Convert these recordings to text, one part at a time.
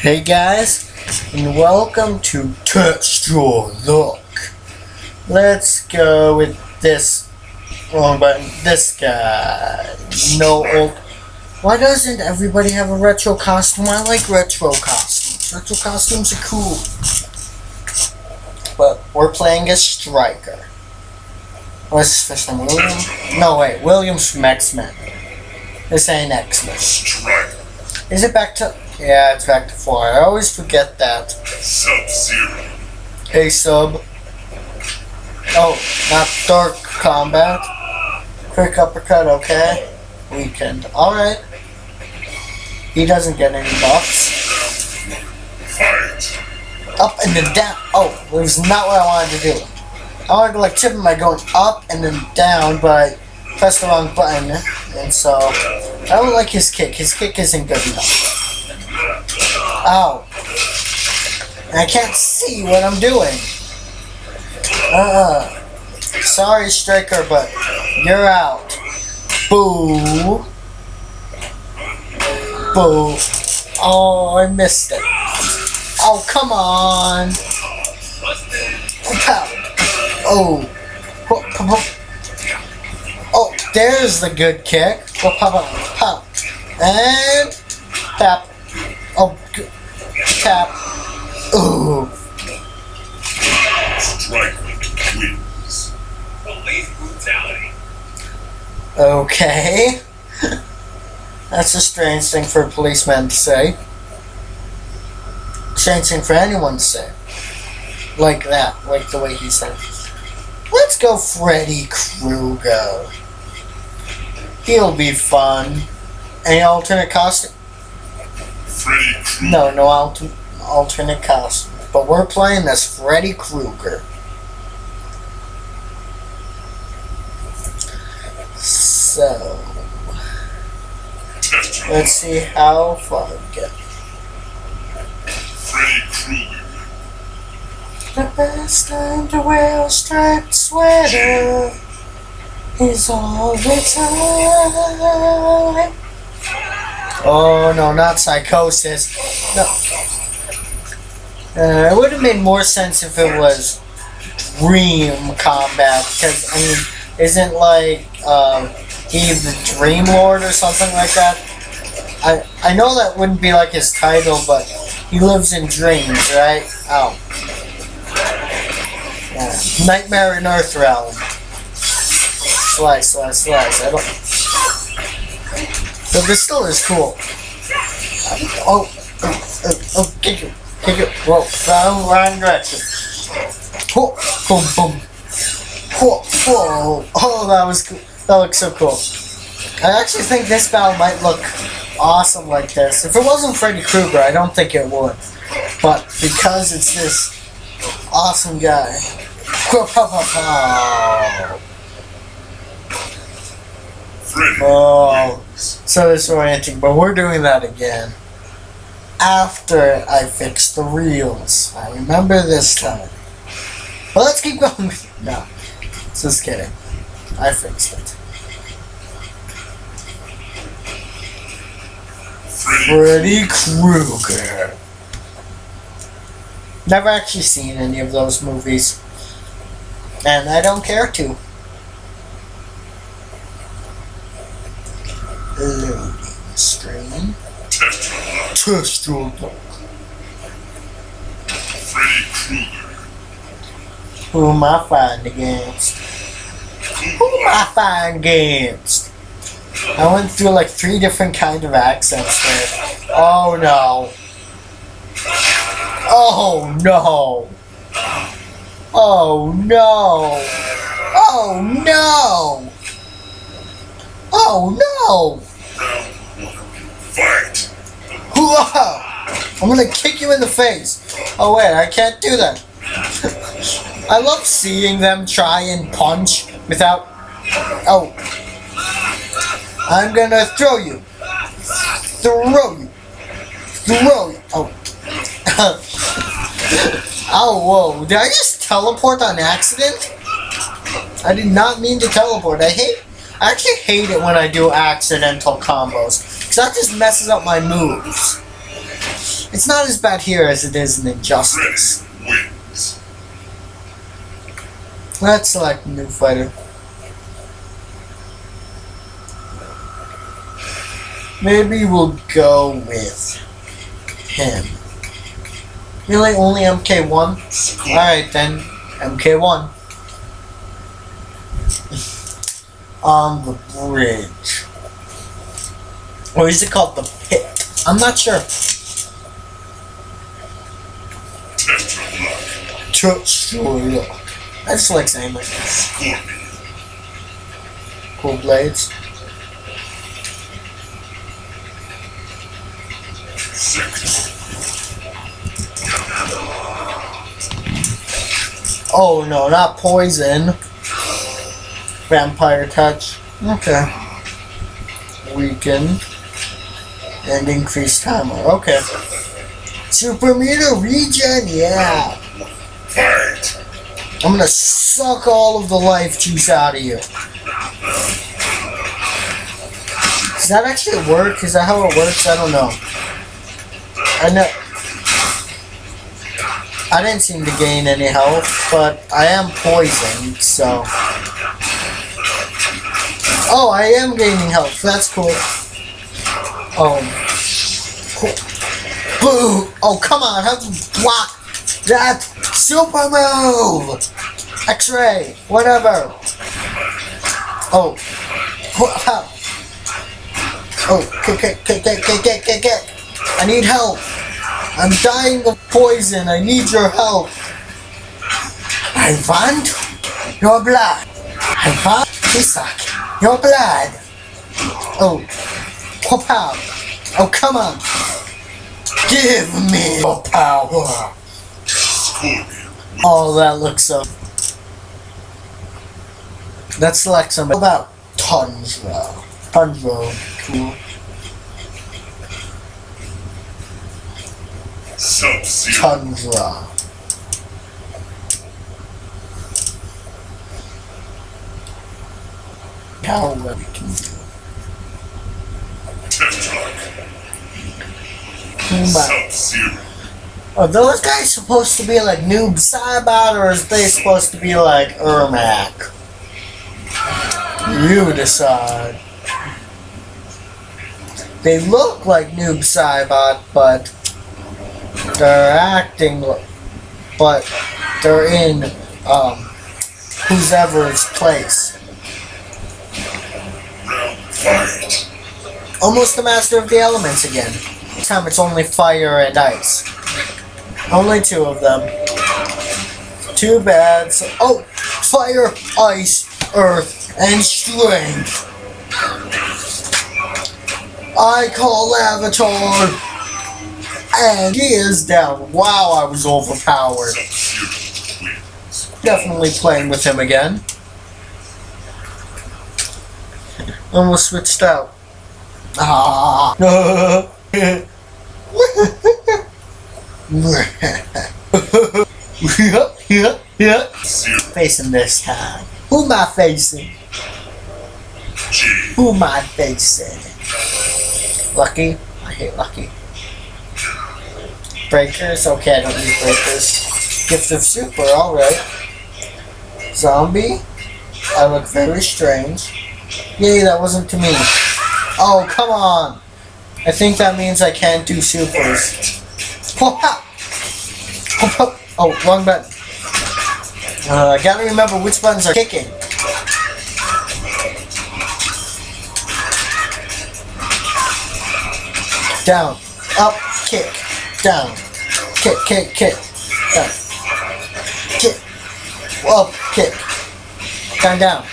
Hey guys, and welcome to Test Your Luck. Let's go with this wrong button. This guy. No old. Why doesn't everybody have a retro costume? I like retro costumes. Retro costumes are cool. But we're playing a striker. What's his first name? William? No, wait. William's from X-Men. This ain't X-Men. Striker. Is it back to... Yeah, it's back to 4. I always forget that. Sub-Zero. Hey, sub. Oh, not dark combat. Quick uppercut, okay. Weekend. Alright. He doesn't get any buffs. Fight. Up and then down. Oh, it was not what I wanted to do. I wanted to like tip him by going up and then down, but I pressed the wrong button. And so, I don't like his kick. His kick isn't good enough. Ow. And I can't see what I'm doing. Sorry, Striker, but you're out. Boo. Boo. Oh, I missed it. Oh, come on. Pow. Oh. Oh, there's the good kick. Pow. And tap. Oh, tap. Ooh. Striker wins. Police brutality. Okay. That's a strange thing for a policeman to say. Strange thing for anyone to say. Like that. Like the way he said. Let's go Freddy Krueger. He'll be fun. Any alternate costume? Freddy Krueger. No alternate costume. But we're playing as Freddy Krueger. So, let's see how far we get. Freddy Krueger. The best time to wear a striped sweater is all the time. Oh no, not psychosis. No. It would have made more sense if it was Dream Combat, because I mean, isn't like he the Dream Lord or something like that? I know that wouldn't be like his title, but he lives in dreams, right? Oh. Yeah. Nightmare in Earthrealm. Slice. I don't. But this still is cool. Oh, kick it. Whoa, wrong direction. Whoa, boom. Whoa. Oh, that was cool. That looks so cool. I actually think this battle might look awesome like this. If it wasn't Freddy Krueger, I don't think it would. But because it's this awesome guy. Oh, so disorienting, but we're doing that again. After I fix the reels. I remember this time. But let's keep going. No, just kidding. I fixed it. Freddy Krueger. Never actually seen any of those movies. And I don't care to. Loading screen. Test your luck. Freddy Krueger. Who am I fighting against? I went through like 3 different kind of accents there. Oh no. Oh no. Oh no. Oh no. Oh no. Fight. Whoa. I'm gonna kick you in the face. Oh wait, I can't do that. I love seeing them try and punch without... Oh. I'm gonna throw you. Oh. Oh, whoa. Did I just teleport on accident? I did not mean to teleport. I actually hate it when I do accidental combos, because that just messes up my moves. It's not as bad here as it is in Injustice. Freddy wins. Let's select a new fighter. Maybe we'll go with him. Really? Only MK1? Alright then, MK1. On the bridge. Or is it called the pit? I'm not sure. Tetralock. I just like saying like that. Cool blades. Oh no, not poison. Vampire touch. Okay. Weaken. And increase timer. Okay. Super meter regen, yeah. I'm gonna suck all of the life juice out of you. Does that actually work? Is that how it works? I don't know. I didn't seem to gain any health, but I am poisoned, so. Oh, I am gaining health. That's cool. Cool. Boo! Oh, come on. How do you block that super move? X-ray. Whatever. Oh. Oh, kick. I need help. I'm dying of poison. I need your help. I want your blood. I want to suck your blood. Oh. Pow. Oh, come on. Give me your power. Oh, that looks so. Let's select somebody. How about Tundra? Tundra. Cool. Tundra. How well we can do. Are those guys supposed to be like Noob Saibot, or is they supposed to be like Ermac? You decide. They look like Noob Saibot, but they're acting, but they're in who's ever's place. Almost the master of the elements again. This time it's only fire and ice. Only two of them. Too bad. So, oh! Fire, ice, earth, and strength. I call Avatar. And he is down. Wow, I was overpowered. Definitely playing with him again. Almost switched out. Ah. Yeah. Facing this time. Who am I facing? Who am I facing? Lucky? I hate Lucky. Breakers? Okay, I don't use breakers. Gift of Super, alright. Zombie? I look very strange. Yay, that wasn't to me. Oh, come on! I think that means I can't do supers. Oh, wrong button. I gotta remember which buttons are kicking. Down, up, kick, down, kick, down, kick, up, kick, down,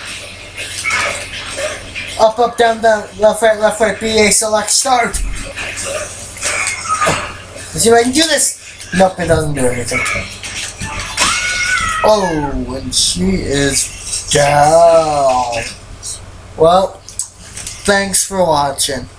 up, down, left, right, BA, select, start. Let's see if I can do this. Nope, it doesn't do anything. Oh, and she is down. Well, thanks for watching.